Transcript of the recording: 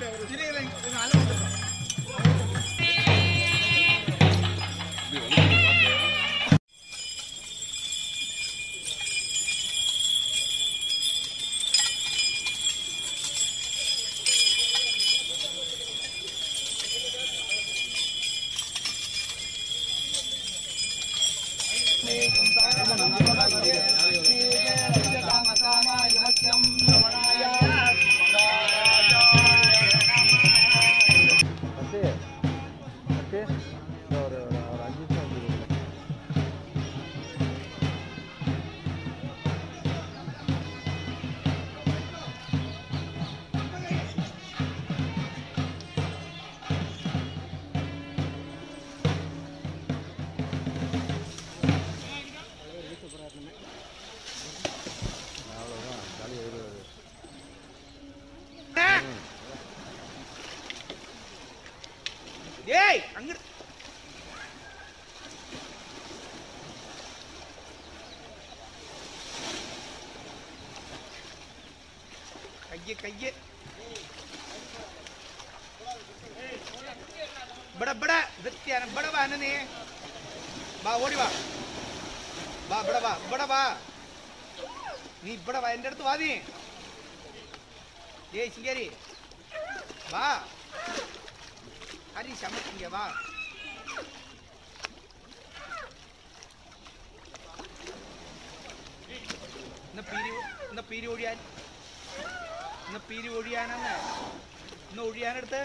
ஏய் அங்க கையே बड़ा दत्यान बड़ा बा नने बा ओडी बा बा बड़ा बा नी बड़ा बा एंड അടുത്ത് വാ നീ ஏய் சிங்கேரி வா ஹரி சமக்கிங்க வா ഇന്ന പീരി ഒഴിയാനാണ് ഇന്ന് ഒഴിയാനെടുത്ത്